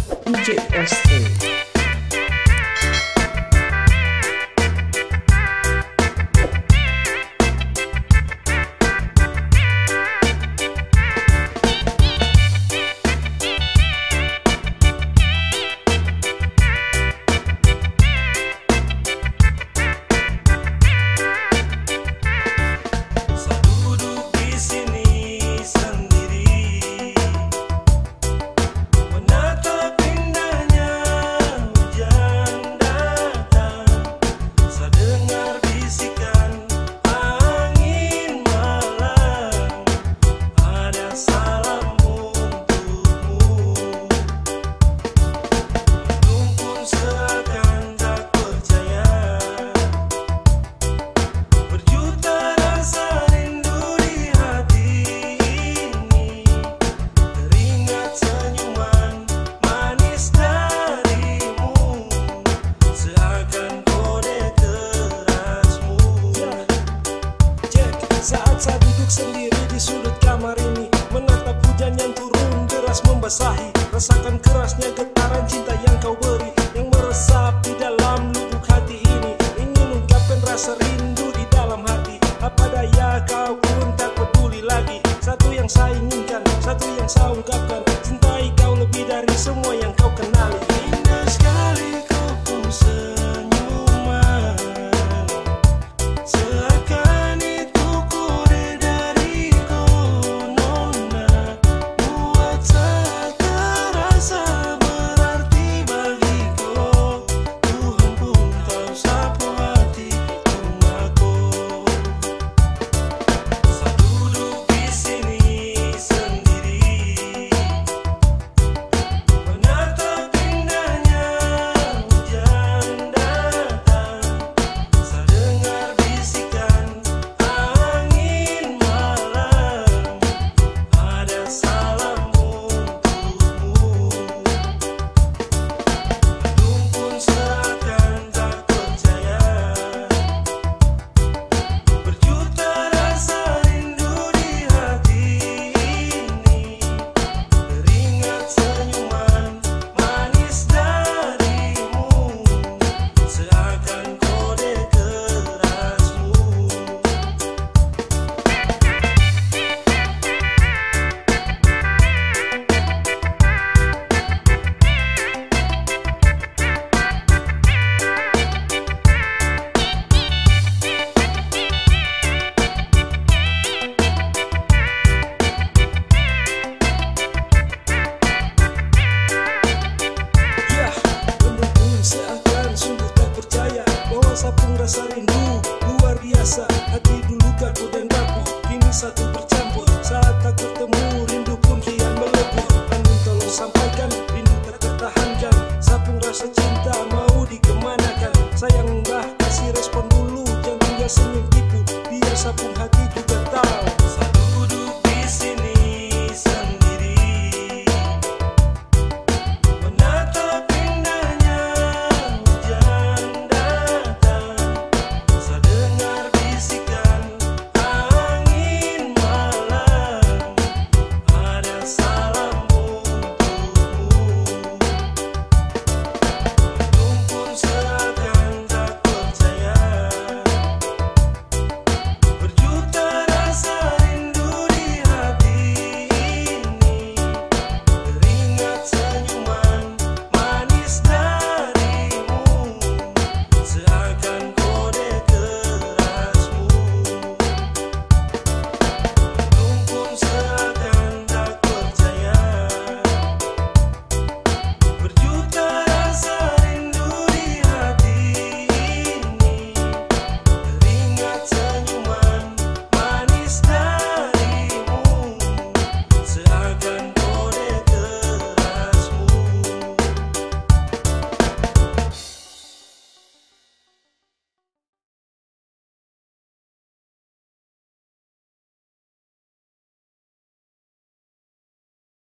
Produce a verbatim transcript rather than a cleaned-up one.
D J S A. Saat saya duduk sendiri di sudut kamar ini, menatap hujan yang turun deras membasahi, rasakan kerasnya getaran cinta yang kau beri, yang meresap di dalam lubuk hati ini. Ingin ungkapkan rasa rindu di dalam hati, apa daya kau pun tak peduli lagi. Satu yang saya inginkan, satu yang saya ungkapkan,